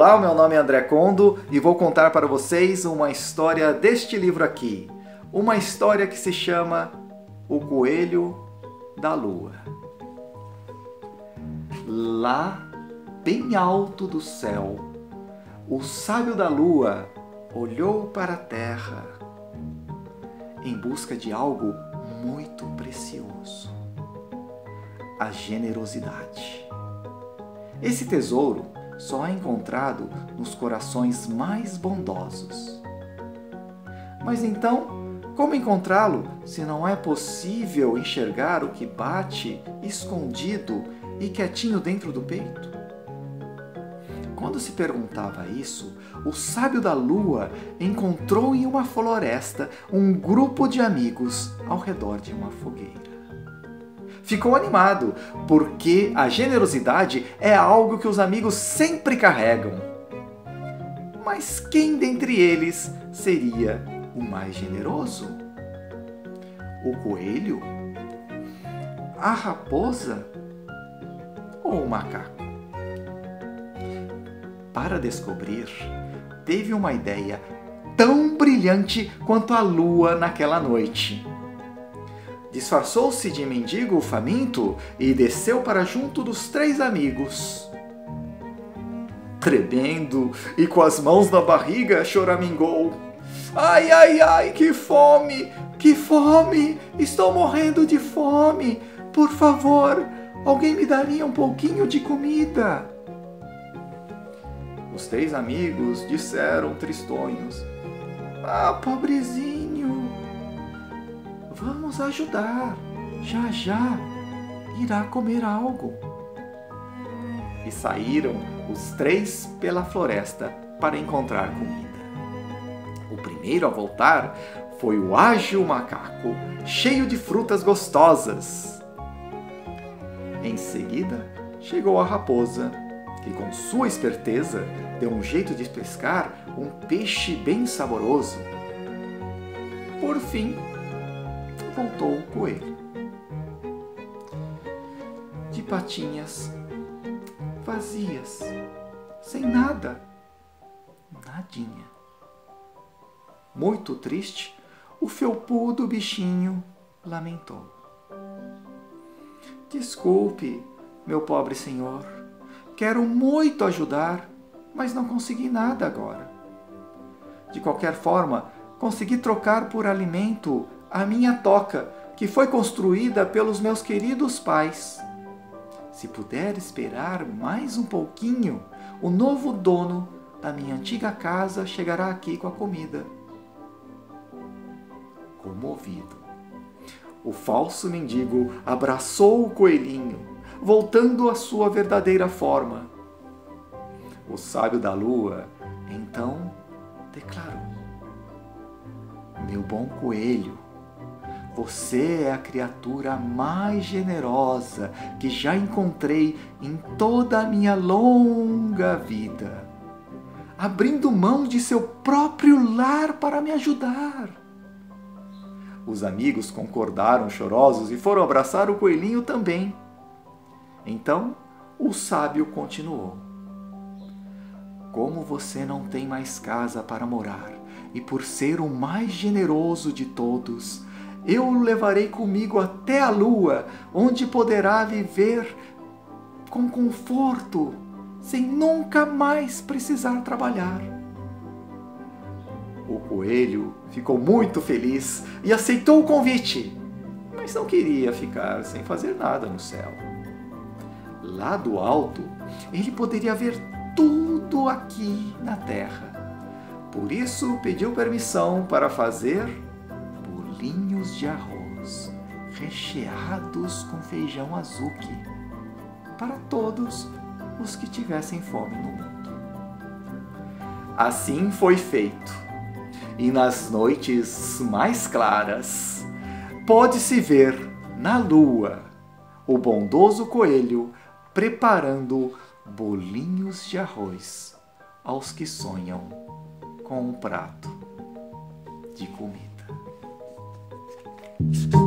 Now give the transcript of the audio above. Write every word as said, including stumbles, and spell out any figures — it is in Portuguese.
Olá, meu nome é André Condo e vou contar para vocês uma história deste livro aqui. Uma história que se chama O Coelho da Lua. Lá, bem alto do céu, o sábio da lua olhou para a terra em busca de algo muito precioso: a generosidade. Esse tesouro só é encontrado nos corações mais bondosos. Mas então, como encontrá-lo se não é possível enxergar o que bate escondido e quietinho dentro do peito? Quando se perguntava isso, o sábio da lua encontrou em uma floresta um grupo de amigos ao redor de uma fogueira. Ficou animado, porque a generosidade é algo que os amigos sempre carregam. Mas quem dentre eles seria o mais generoso? O coelho? A raposa? Ou o macaco? Para descobrir, teve uma ideia tão brilhante quanto a lua naquela noite. Disfarçou-se de mendigo faminto e desceu para junto dos três amigos. Tremendo e com as mãos na barriga, choramingou: Ai, ai, ai, que fome, que fome! Estou morrendo de fome! Por favor, alguém me daria um pouquinho de comida? Os três amigos disseram tristonhos: Ah, pobrezinho! Vamos ajudar, já já irá comer algo. E saíram os três pela floresta para encontrar comida. O primeiro a voltar foi o ágil macaco, cheio de frutas gostosas. Em seguida, chegou a raposa, que com sua esperteza deu um jeito de pescar um peixe bem saboroso. Por fim, voltou o coelho, de patinhas vazias, sem nada, nadinha. Muito triste, o felpudo bichinho lamentou: Desculpe, meu pobre senhor, quero muito ajudar, mas não consegui nada agora. De qualquer forma, consegui trocar por alimento a minha toca, que foi construída pelos meus queridos pais. Se puder esperar mais um pouquinho, o novo dono da minha antiga casa chegará aqui com a comida. Comovido, o falso mendigo abraçou o coelhinho, voltando à sua verdadeira forma. O sábio da lua, então, declarou: Meu bom coelho, você é a criatura mais generosa que já encontrei em toda a minha longa vida, abrindo mão de seu próprio lar para me ajudar. Os amigos concordaram chorosos e foram abraçar o coelhinho também. Então, o sábio continuou: Como você não tem mais casa para morar, e por ser o mais generoso de todos, eu o levarei comigo até a lua, onde poderá viver com conforto, sem nunca mais precisar trabalhar. O coelho ficou muito feliz e aceitou o convite, mas não queria ficar sem fazer nada no céu. Lá do alto, ele poderia ver tudo aqui na terra. Por isso, pediu permissão para fazer bolinhos de arroz recheados com feijão azuki para todos os que tivessem fome no mundo. Assim foi feito, e nas noites mais claras pode-se ver na lua o bondoso coelho preparando bolinhos de arroz aos que sonham com um prato de comida.